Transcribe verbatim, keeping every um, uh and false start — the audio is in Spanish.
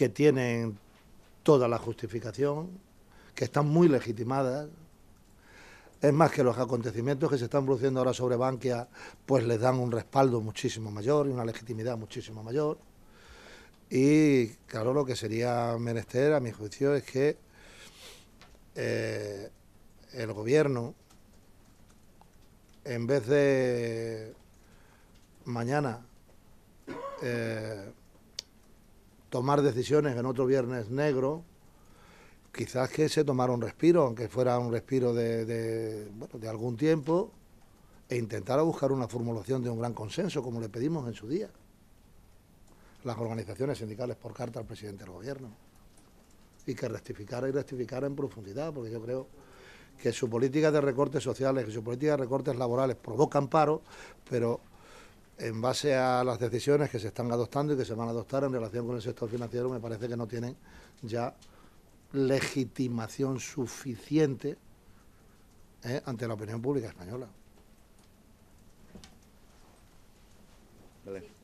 que tienen toda la justificación, que están muy legitimadas. Es más, que los acontecimientos que se están produciendo ahora sobre Bankia pues les dan un respaldo muchísimo mayor y una legitimidad muchísimo mayor. Y claro, lo que sería menester, a mi juicio, es que eh, el gobierno, en vez de mañana eh, tomar decisiones en otro viernes negro, quizás que se tomara un respiro, aunque fuera un respiro de, de, bueno, de algún tiempo, e intentara buscar una formulación de un gran consenso, como le pedimos en su día las organizaciones sindicales por carta al presidente del gobierno, y que rectificara y rectificara en profundidad, porque yo creo que su política de recortes sociales, que su política de recortes laborales provocan paro, pero en base a las decisiones que se están adoptando y que se van a adoptar en relación con el sector financiero, me parece que no tienen ya legitimación suficiente eh, ante la opinión pública española. Vale.